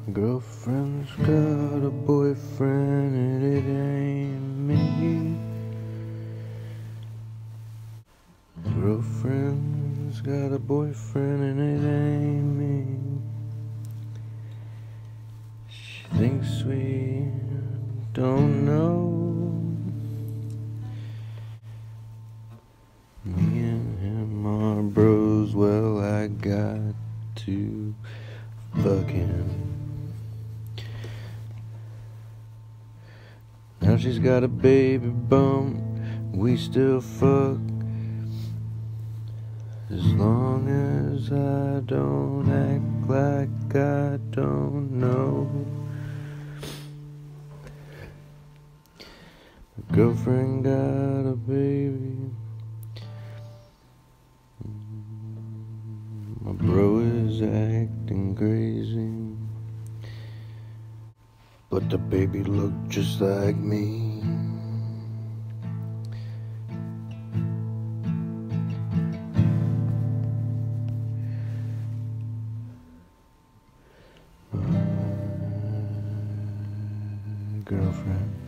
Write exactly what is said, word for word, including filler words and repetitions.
Girlfriend's got a boyfriend and it ain't me. Girlfriend's got a boyfriend and it ain't me. She thinks we don't know. Me and him are bros, well I got to fuck him. Now she's got a baby bump, we still fuck. As long as I don't act like I don't know. My girlfriend got a baby. My bro is acting crazy, but the baby looked just like me. My girlfriend